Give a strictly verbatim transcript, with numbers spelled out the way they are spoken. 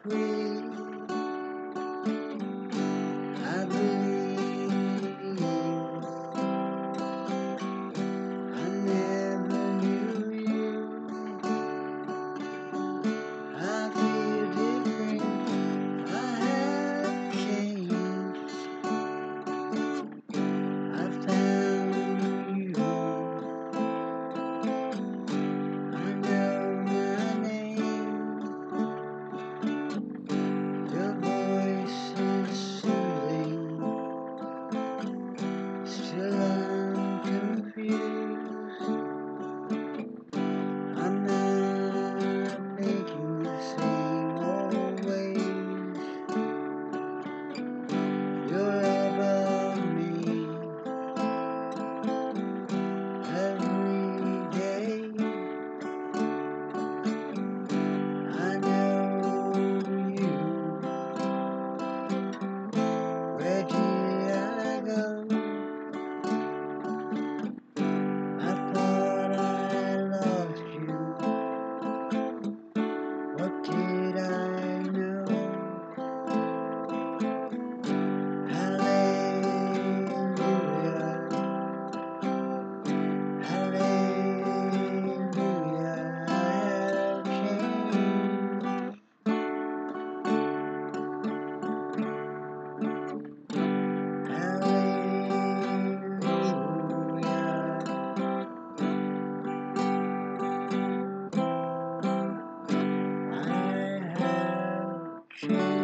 free. I believe I never knew you. I feel different. I have changed. I found you. I know my name. Your voice is soothing. Still I'm confused. I'm not making the same old ways. You're above me every day. I know you. Where did I go? I thought I lost you. What did I know? Hallelujah, hallelujah, I have changed. Hallelujah, I have changed.